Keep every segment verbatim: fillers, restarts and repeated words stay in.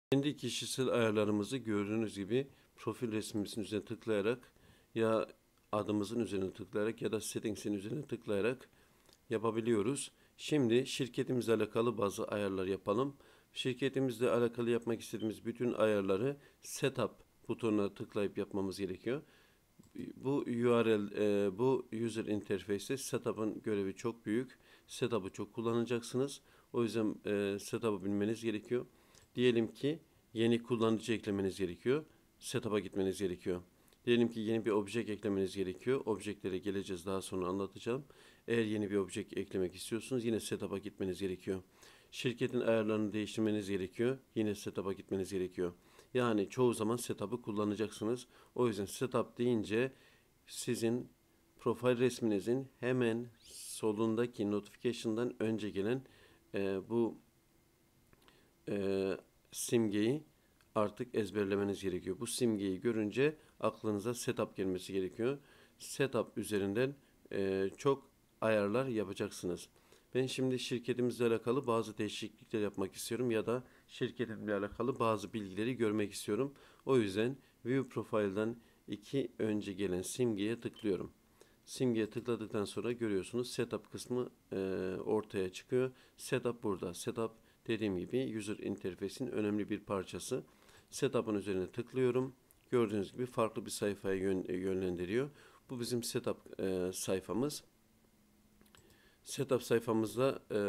Kendi kişisel ayarlarımızı gördüğünüz gibi profil resmimizin üzerine tıklayarak ya adımızın üzerine tıklayarak ya da settings'in üzerine tıklayarak yapabiliyoruz. Şimdi şirketimizle alakalı bazı ayarlar yapalım. Şirketimizle alakalı yapmak istediğimiz bütün ayarları setup butonuna tıklayıp yapmamız gerekiyor. Bu U R L, e, bu user interface'te setup'ın görevi çok büyük. Setup'ı çok kullanacaksınız. O yüzden e, setup'ı bilmeniz gerekiyor. Diyelim ki yeni kullanıcı eklemeniz gerekiyor. Setup'a gitmeniz gerekiyor. Diyelim ki yeni bir obje eklemeniz gerekiyor. Objeklere geleceğiz, daha sonra anlatacağım. Eğer yeni bir obje eklemek istiyorsunuz yine setup'a gitmeniz gerekiyor. Şirketin ayarlarını değiştirmeniz gerekiyor. Yine setup'a gitmeniz gerekiyor. Yani çoğu zaman setup'ı kullanacaksınız. O yüzden setup deyince sizin profil resminizin hemen solundaki notification'dan önce gelen e, bu e, simgeyi artık ezberlemeniz gerekiyor. Bu simgeyi görünce aklınıza setup gelmesi gerekiyor. Setup üzerinden e, çok ayarlar yapacaksınız. Ben şimdi şirketimizle alakalı bazı değişiklikler yapmak istiyorum ya da şirketimle alakalı bazı bilgileri görmek istiyorum. O yüzden View Profile'dan iki önce gelen simgeye tıklıyorum. Simgeye tıkladıktan sonra görüyorsunuz setup kısmı e, ortaya çıkıyor. Setup burada. Setup dediğim gibi user interface'in önemli bir parçası. Setup'ın üzerine tıklıyorum. Gördüğünüz gibi farklı bir sayfaya yön, yönlendiriyor. Bu bizim setup e, sayfamız. Setup sayfamızda e,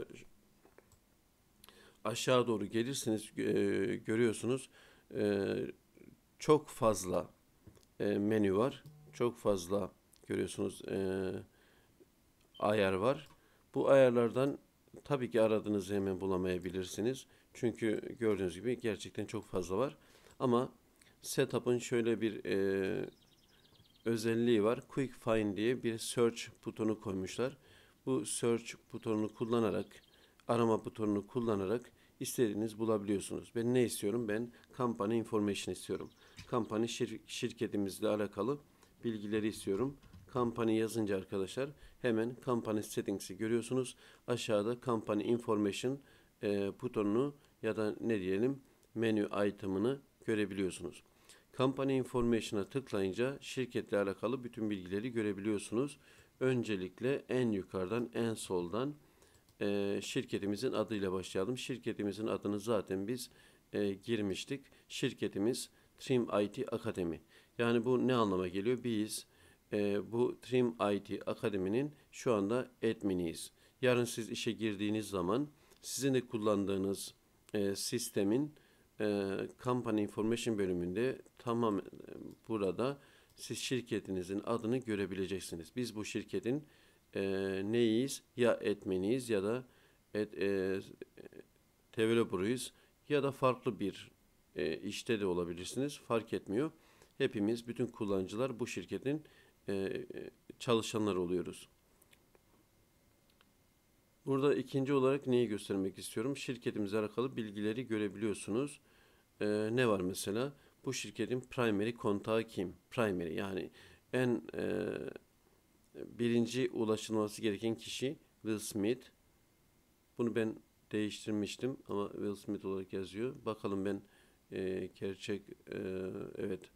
aşağı doğru gelirsiniz, e, görüyorsunuz e, çok fazla e, menü var. Çok fazla görüyorsunuz e, ayar var. Bu ayarlardan tabii ki aradığınızı hemen bulamayabilirsiniz. Çünkü gördüğünüz gibi gerçekten çok fazla var. Ama setup'ın şöyle bir e, özelliği var. Quick Find diye bir search butonu koymuşlar. Bu search butonunu kullanarak, arama butonunu kullanarak istediğiniz bulabiliyorsunuz. Ben ne istiyorum? Ben company information istiyorum. Company şir şirketimizle alakalı bilgileri istiyorum. Company yazınca arkadaşlar hemen company settings'i görüyorsunuz. Aşağıda company information e, butonunu ya da ne diyelim menü item'ını görebiliyorsunuz. Company Information'a tıklayınca şirketle alakalı bütün bilgileri görebiliyorsunuz. Öncelikle en yukarıdan en soldan e, şirketimizin adıyla başlayalım. Şirketimizin adını zaten biz e, girmiştik. Şirketimiz Trim I T Academy. Yani bu ne anlama geliyor? Biz e, bu Trim I T Academy'nin şu anda adminiyiz. Yarın siz işe girdiğiniz zaman sizin de kullandığınız e, sistemin e, Company Information bölümünde tamam e, burada siz şirketinizin adını görebileceksiniz. Biz bu şirketin e, neyiz? Ya etmeniyiz ya da et, e, developer'ıyız ya da farklı bir e, işte de olabilirsiniz. Fark etmiyor. Hepimiz, bütün kullanıcılar bu şirketin e, çalışanları oluyoruz. Burada ikinci olarak neyi göstermek istiyorum? Şirketimizle alakalı bilgileri görebiliyorsunuz. Ee, ne var mesela? Bu şirketin primary kontağı kim? Primary yani en e, birinci ulaşılması gereken kişi Will Smith. Bunu ben değiştirmiştim ama Will Smith olarak yazıyor. Bakalım ben e, gerçek e, evet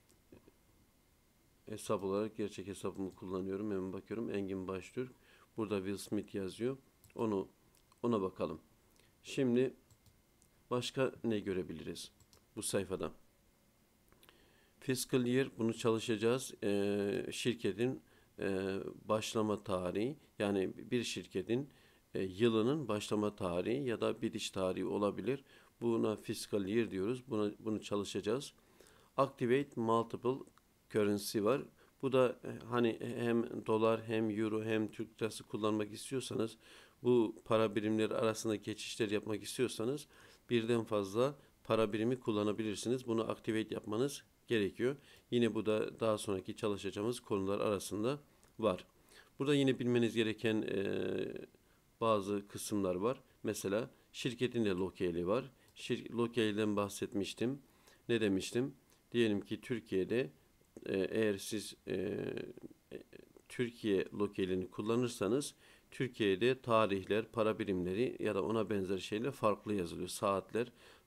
hesap olarak gerçek hesabımı kullanıyorum. Hemen bakıyorum. Engin Baştürk. Burada Will Smith yazıyor. Onu ona bakalım. Şimdi başka ne görebiliriz bu sayfada? Fiscal year, bunu çalışacağız. Ee, şirketin e, başlama tarihi, yani bir şirketin e, yılının başlama tarihi ya da bitiş tarihi olabilir. Buna fiscal year diyoruz. Buna, bunu çalışacağız. Activate multiple currency var. Bu da e, hani hem dolar hem euro hem Türk lirası kullanmak istiyorsanız, bu para birimleri arasında geçişler yapmak istiyorsanız birden fazla para birimi kullanabilirsiniz. Bunu activate yapmanız gerekiyor. Yine bu da daha sonraki çalışacağımız konular arasında var. Burada yine bilmeniz gereken e, bazı kısımlar var. Mesela şirketin de locale'i var. Şir locale'den bahsetmiştim. Ne demiştim? Diyelim ki Türkiye'de e, eğer siz e, Türkiye locale'ini kullanırsanız Türkiye'de tarihler, para birimleri ya da ona benzer şeyler farklı yazılıyor. Saatler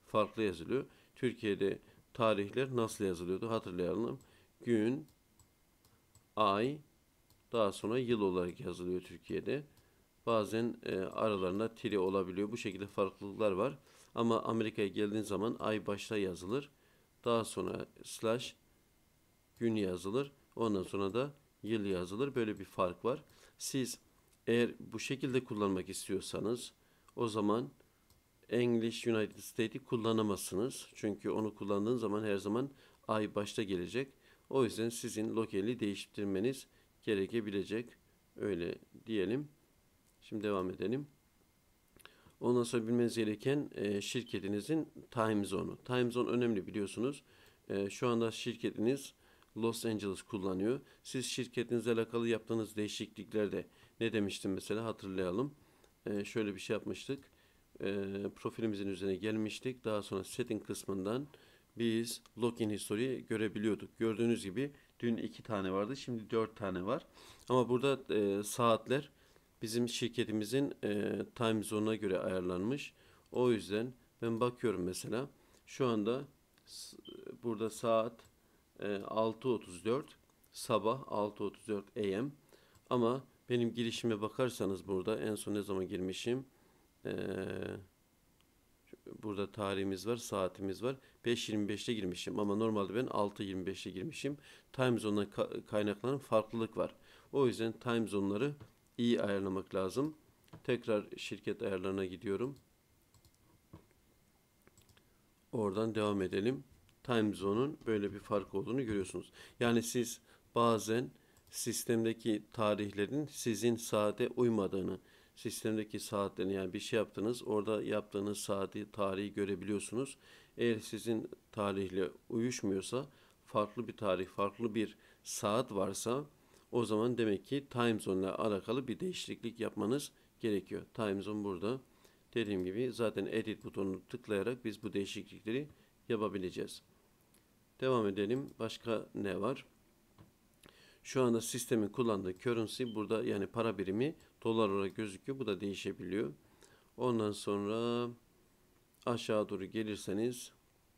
farklı yazılıyor. Türkiye'de tarihler nasıl yazılıyordu hatırlayalım. Gün, ay, daha sonra yıl olarak yazılıyor Türkiye'de. Bazen e, aralarında tiri olabiliyor. Bu şekilde farklılıklar var. Ama Amerika'ya geldiğin zaman ay başta yazılır. Daha sonra slash gün yazılır. Ondan sonra da yıl yazılır. Böyle bir fark var. Siz eğer bu şekilde kullanmak istiyorsanız o zaman English United States'i kullanamazsınız. Çünkü onu kullandığın zaman her zaman ay başta gelecek. O yüzden sizin lokali değiştirmeniz gerekebilecek. Öyle diyelim. Şimdi devam edelim. Ondan sonra bilmeniz gereken e, şirketinizin time zone'u. Time zone önemli biliyorsunuz. E, şu anda şirketiniz Los Angeles kullanıyor. Siz şirketinizle alakalı yaptığınız değişikliklerde ne demiştim mesela hatırlayalım. E, şöyle bir şey yapmıştık. E, profilimizin üzerine gelmiştik. Daha sonra setting kısmından biz login history görebiliyorduk. Gördüğünüz gibi dün iki tane vardı. Şimdi dört tane var. Ama burada e, saatler bizim şirketimizin e, time zone'una göre ayarlanmış. O yüzden ben bakıyorum mesela. Şu anda burada saat e, altı otuz dört. Sabah altı otuz dört A M. Ama benim girişime bakarsanız burada en son ne zaman girmişim? Eee Burada tarihimiz var, saatimiz var. beş yirmi beşte girmişim ama normalde ben altı yirmi beşte girmişim. Time zone'dan kaynaklanan farklılık var. O yüzden time zone'ları iyi ayarlamak lazım. Tekrar şirket ayarlarına gidiyorum. Oradan devam edelim. Time zone'un böyle bir fark olduğunu görüyorsunuz. Yani siz bazen sistemdeki tarihlerin sizin saate uymadığını, sistemdeki saatlerin yani bir şey yaptınız, orada yaptığınız saati, tarihi görebiliyorsunuz. Eğer sizin tarihle uyuşmuyorsa, farklı bir tarih, farklı bir saat varsa o zaman demek ki time zone ile alakalı bir değişiklik yapmanız gerekiyor. Time zone burada. Dediğim gibi zaten edit butonunu tıklayarak biz bu değişiklikleri yapabileceğiz. Devam edelim. Başka ne var? Şu anda sistemin kullandığı currency burada yani para birimi dolar olarak gözüküyor. Bu da değişebiliyor. Ondan sonra aşağı doğru gelirseniz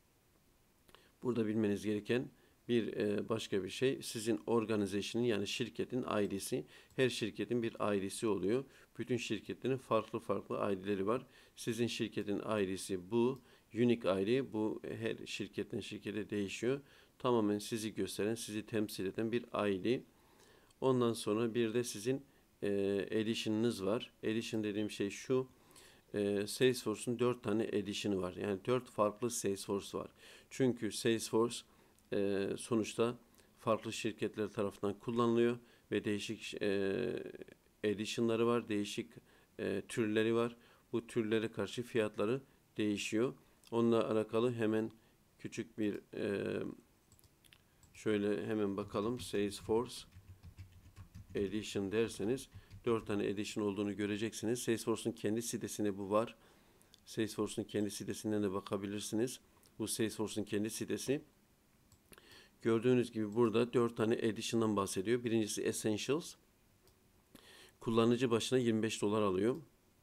burada bilmeniz gereken bir e, başka bir şey sizin organization'ın yani şirketin I D'si. Her şirketin bir I D'si oluyor. Bütün şirketlerin farklı farklı I D'leri var. Sizin şirketin I D'si bu. Unique I D bu her şirketten şirkete değişiyor. Tamamen sizi gösteren, sizi temsil eden bir I D. Ondan sonra bir de sizin e, edition'ınız var. Edition dediğim şey şu. E, Salesforce'un dört tane edition'ı var. Yani dört farklı Salesforce var. Çünkü Salesforce e, sonuçta farklı şirketler tarafından kullanılıyor ve değişik e, edition'ları var, değişik e, türleri var. Bu türlere karşı fiyatları değişiyor. Onunla alakalı hemen küçük bir e, şöyle hemen bakalım. Salesforce Edition derseniz dört tane edition olduğunu göreceksiniz. Salesforce'un kendi sitesinde bu var. Salesforce'un kendi sitesinden de bakabilirsiniz. Bu Salesforce'un kendi sitesi. Gördüğünüz gibi burada dört tane edition'dan bahsediyor. Birincisi Essentials. Kullanıcı başına yirmi beş dolar alıyor.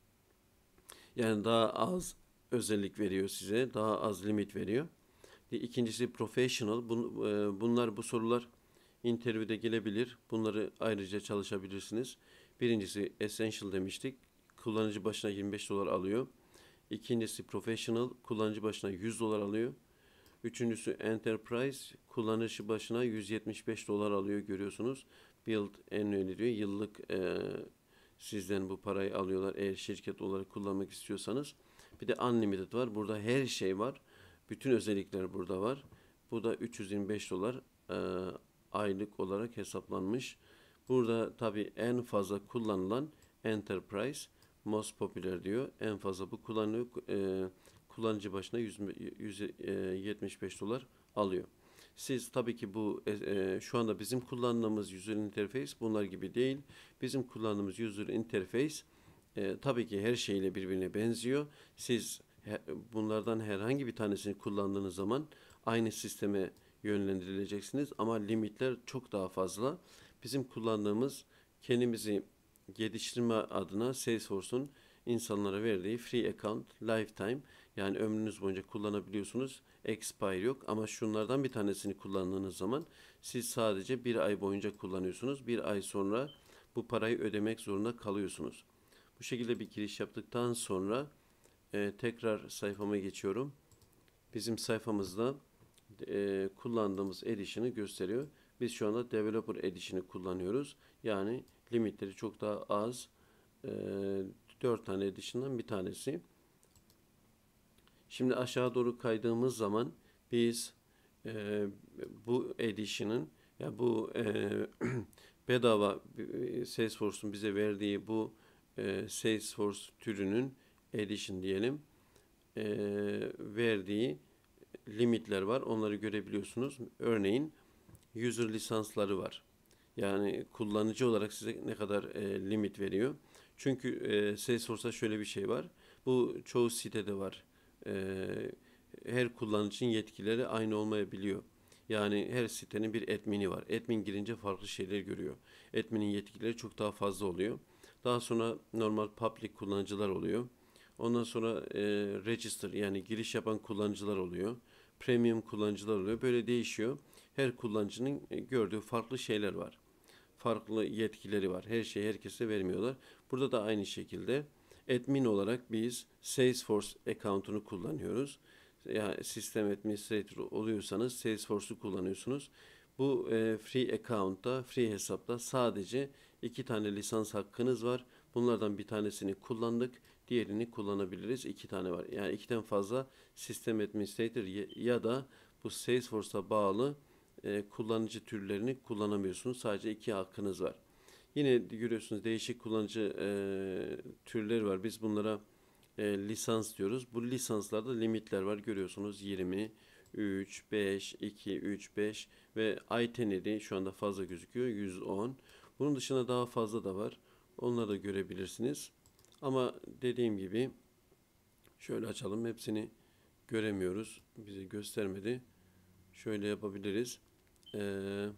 Yani daha az özellik veriyor size. Daha az limit veriyor. İkincisi Professional. Bunlar bu sorular interview'de gelebilir. Bunları ayrıca çalışabilirsiniz. Birincisi Essential demiştik. Kullanıcı başına yirmi beş dolar alıyor. İkincisi Professional. Kullanıcı başına yüz dolar alıyor. Üçüncüsü Enterprise. Kullanıcı başına yüz yetmiş beş dolar alıyor görüyorsunuz. Build annually diyor. Yıllık e, sizden bu parayı alıyorlar eğer şirket olarak kullanmak istiyorsanız. Bir de Unlimited var. Burada her şey var. Bütün özellikler burada var. Bu da üç yüz yirmi beş dolar e, aylık olarak hesaplanmış. Burada tabi en fazla kullanılan Enterprise most popular diyor. En fazla bu kullanılıyor. E, kullanıcı başına yüz, yüz yetmiş beş dolar alıyor. Siz tabii ki bu e, şu anda bizim kullandığımız user interface bunlar gibi değil. Bizim kullandığımız user interface e, tabii ki her şeyle birbirine benziyor. Siz he, bunlardan herhangi bir tanesini kullandığınız zaman aynı sisteme yönlendirileceksiniz ama limitler çok daha fazla. Bizim kullandığımız kendimizi geliştirme adına Salesforce'un insanlara verdiği free account lifetime Yani ömrünüz boyunca kullanabiliyorsunuz. Expire yok ama şunlardan bir tanesini kullandığınız zaman siz sadece bir ay boyunca kullanıyorsunuz. Bir ay sonra bu parayı ödemek zorunda kalıyorsunuz. Bu şekilde bir giriş yaptıktan sonra e, tekrar sayfama geçiyorum. Bizim sayfamızda e, kullandığımız Edition'ı gösteriyor. Biz şu anda Developer Edition'ı kullanıyoruz. Yani limitleri çok daha az. E, dört tane Edition'dan bir tanesi. Şimdi aşağı doğru kaydığımız zaman biz e, bu Edition'ın ya bu e, bedava e, Salesforce'un bize verdiği bu e, Salesforce türünün Edition diyelim e, verdiği limitler var. Onları görebiliyorsunuz. Örneğin user lisansları var. Yani kullanıcı olarak size ne kadar e, limit veriyor. Çünkü e, Salesforce'da şöyle bir şey var. Bu çoğu sitede var. E, her kullanıcının yetkileri aynı olmayabiliyor. Yani her sitenin bir admini var. Admin girince farklı şeyler görüyor. Admin'in yetkileri çok daha fazla oluyor. Daha sonra normal public kullanıcılar oluyor. Ondan sonra e, register yani giriş yapan kullanıcılar oluyor. Premium kullanıcılar oluyor. Böyle değişiyor. Her kullanıcının gördüğü farklı şeyler var. Farklı yetkileri var. Her şeyi herkese vermiyorlar. Burada da aynı şekilde admin olarak biz Salesforce account'unu kullanıyoruz. Yani sistem administrator oluyorsanız Salesforce'u kullanıyorsunuz. Bu e, free account'ta, free hesapta sadece iki tane lisans hakkınız var. Bunlardan bir tanesini kullandık. Diğerini kullanabiliriz. İki tane var. Yani ikiden fazla sistem administrator ya da bu Salesforce'a bağlı e, kullanıcı türlerini kullanamıyorsunuz. Sadece iki hakkınız var. Yine görüyorsunuz değişik kullanıcı e, türleri var. Biz bunlara e, lisans diyoruz. Bu lisanslarda limitler var. Görüyorsunuz yirmi, üç, beş, iki, üç, beş ve itinerary şu anda fazla gözüküyor. yüz on. Bunun dışında daha fazla da var. Onları da görebilirsiniz. Ama dediğim gibi şöyle açalım. Hepsini göremiyoruz. Bize göstermedi. Şöyle yapabiliriz. Ee,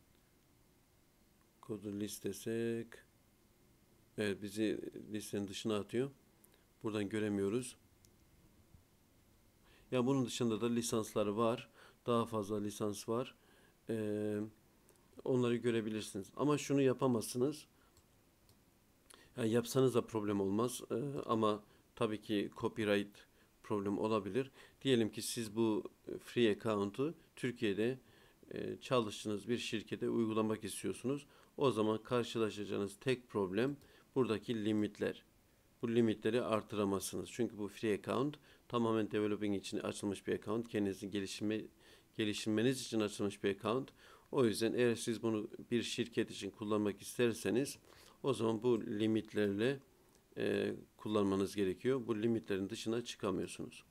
kodu listesek. Evet bizi listenin dışına atıyor. Buradan göremiyoruz. Ya bunun dışında da lisansları var. Daha fazla lisans var. Ee, onları görebilirsiniz. Ama şunu yapamazsınız. Yani yapsanız da problem olmaz. Ee, ama tabii ki copyright problem olabilir. Diyelim ki siz bu free account'u Türkiye'de e, çalıştığınız bir şirkete uygulamak istiyorsunuz. O zaman karşılaşacağınız tek problem buradaki limitler. Bu limitleri artıramazsınız. Çünkü bu free account tamamen developing için açılmış bir account. Kendinizi geliştirme, geliştirmeniz için açılmış bir account. O yüzden eğer siz bunu bir şirket için kullanmak isterseniz o zaman bu limitlerle e, kullanmanız gerekiyor. Bu limitlerin dışına çıkamıyorsunuz.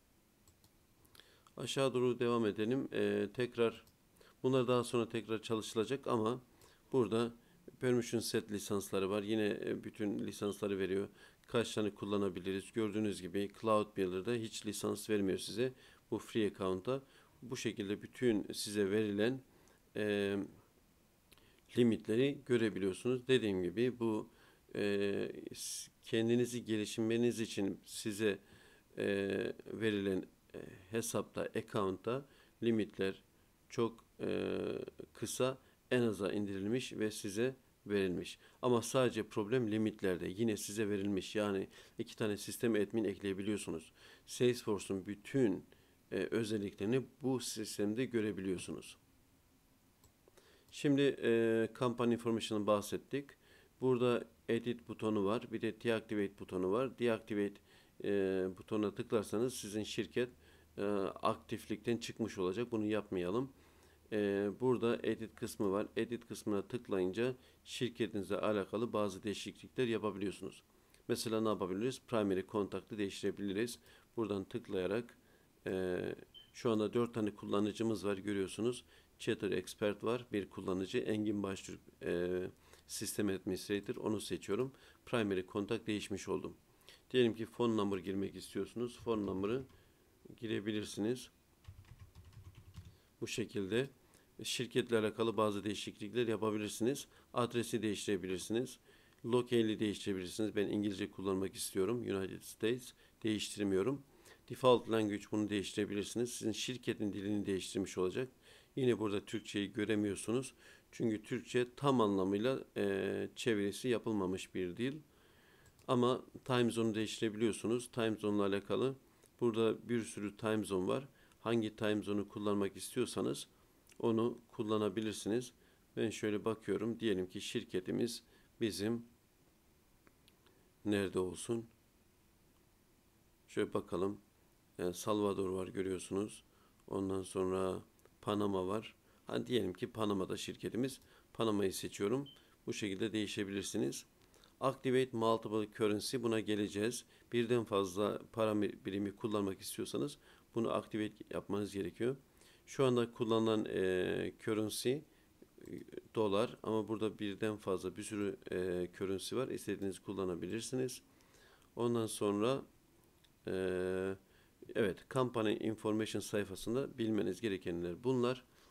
Aşağı doğru devam edelim. E, tekrar bunlar daha sonra tekrar çalışılacak ama burada permission set lisansları var. Yine bütün lisansları veriyor. Kaç tane kullanabiliriz? Gördüğünüz gibi Cloud Builder'da hiç lisans vermiyor size. Bu free account'a. Bu şekilde bütün size verilen e, limitleri görebiliyorsunuz. Dediğim gibi bu e, kendinizi geliştirmeniz için size e, verilen e, hesapta, account'ta limitler çok e, kısa, en aza indirilmiş ve size verilmiş. Ama sadece problem limitlerde. Yine size verilmiş. Yani iki tane sistem admin ekleyebiliyorsunuz. Salesforce'un bütün e, özelliklerini bu sistemde görebiliyorsunuz. Şimdi e, Company Information'dan bahsettik. Burada Edit butonu var. Bir de Deactivate butonu var. Deactivate e, butonuna tıklarsanız sizin şirket e, aktiflikten çıkmış olacak. Bunu yapmayalım. E, burada Edit kısmı var. Edit kısmına tıklayınca şirketinizle alakalı bazı değişiklikler yapabiliyorsunuz. Mesela ne yapabiliriz? Primary Contact'ı değiştirebiliriz. Buradan tıklayarak e, şu anda dört tane kullanıcımız var görüyorsunuz. Chatter Expert var. Bir kullanıcı. Engin Baştürk e, System Administrator. Onu seçiyorum. Primary Contact değişmiş oldum. Diyelim ki phone number girmek istiyorsunuz. Phone number'ı girebilirsiniz. Bu şekilde şirketle alakalı bazı değişiklikler yapabilirsiniz. Adresi değiştirebilirsiniz. Locale'i değiştirebilirsiniz. Ben İngilizce kullanmak istiyorum. United States değiştirmiyorum. Default language, bunu değiştirebilirsiniz. Sizin şirketin dilini değiştirmiş olacak. Yine burada Türkçeyi göremiyorsunuz. Çünkü Türkçe tam anlamıyla e, çevirisi yapılmamış bir dil. Ama time zone'u değiştirebiliyorsunuz. Time zone ile alakalı burada bir sürü time zone var. Hangi time zone'u kullanmak istiyorsanız onu kullanabilirsiniz. Ben şöyle bakıyorum. Diyelim ki şirketimiz bizim nerede olsun? Şöyle bakalım. Yani Salvador var, görüyorsunuz. Ondan sonra Panama var. Hani diyelim ki Panama'da şirketimiz. Panama'yı seçiyorum. Bu şekilde değişebilirsiniz. Activate multiple currency, buna geleceğiz. Birden fazla para birimi kullanmak istiyorsanız bunu activate yapmanız gerekiyor. Şu anda kullanılan e, currency e, dolar, ama burada birden fazla bir sürü e, currency var. İstediğinizi kullanabilirsiniz. Ondan sonra e, evet, company information sayfasında bilmeniz gerekenler bunlar.